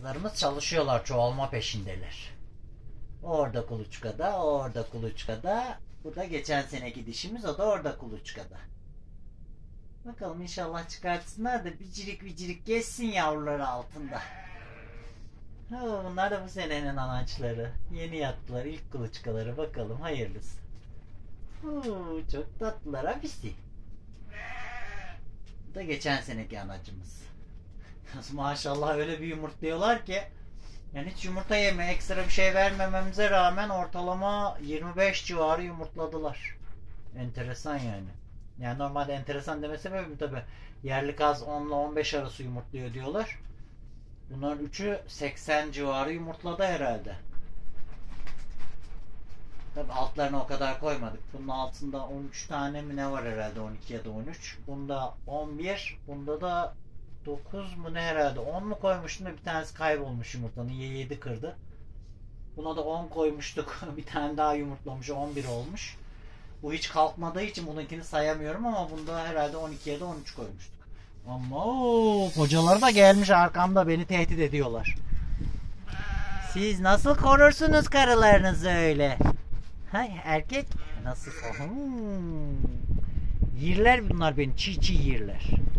kazlarımız çalışıyorlar, çoğalma peşindeler. Orada kuluçkada, orada kuluçkada. Bu da geçen seneki dişimiz, o da orada kuluçkada. Bakalım inşallah çıkartsınlar da bicirik bicirik geçsin yavruları altında. Bunlar da bu senenin anaçları. Yeni yattılar, ilk kuluçkaları, bakalım hayırlısı. Çok tatlılar abisi. Bu da geçen seneki anacımız. Maşallah öyle bir yumurtluyorlar ki, yani hiç yumurta yeme, ekstra bir şey vermememize rağmen ortalama 25 civarı yumurtladılar. Enteresan yani. Yani normalde enteresan deme sebebim tabi yerli kaz 10 ile 15 arası yumurtluyor diyorlar. Bunların üçü 80 civarı yumurtladı herhalde. Tabi altlarına o kadar koymadık. Bunun altında 13 tane mi ne var herhalde, 12 ya da 13. Bunda 11, bunda da 9 mu ne herhalde, 10 mu koymuştum da bir tanesi kaybolmuş yumurtanın, 7 kırdı. Buna da 10 koymuştuk. Bir tane daha yumurtlamış, 11 olmuş. Bu hiç kalkmadığı için bununkini sayamıyorum ama bunda herhalde 12 ya da 13 koymuştuk. Ama kocaları da gelmiş arkamda, beni tehdit ediyorlar. Siz nasıl korursunuz karılarınızı öyle? Hay erkek nasıl? Yirler bunlar beni, çiğ çiğ yirler.